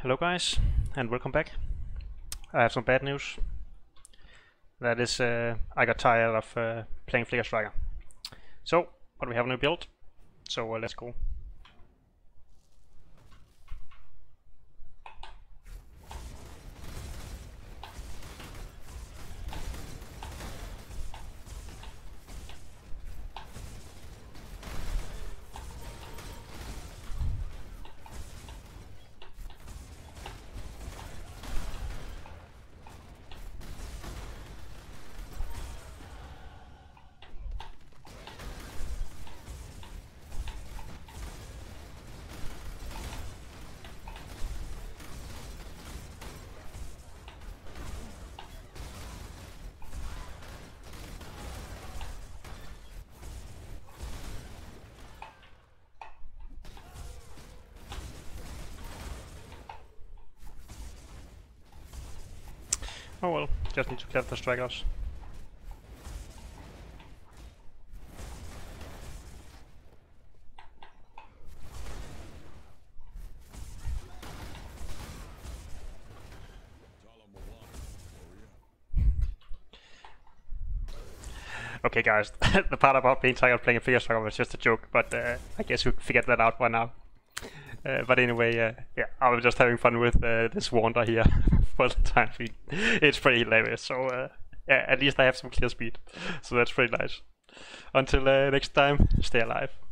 Hello guys, and welcome back. I have some bad news. That is, I got tired of playing Flicker Striker. So, but we have a new build, so let's go. Oh well, just need to clear the stragglers. Okay guys, the part about being tired of playing Flicker Striker was just a joke, but I guess you figured that out by now. But anyway, yeah, I was just having fun with this Wander here for the time being. It's pretty hilarious, so yeah, at least I have some clear speed, so that's pretty nice. Until next time, stay alive.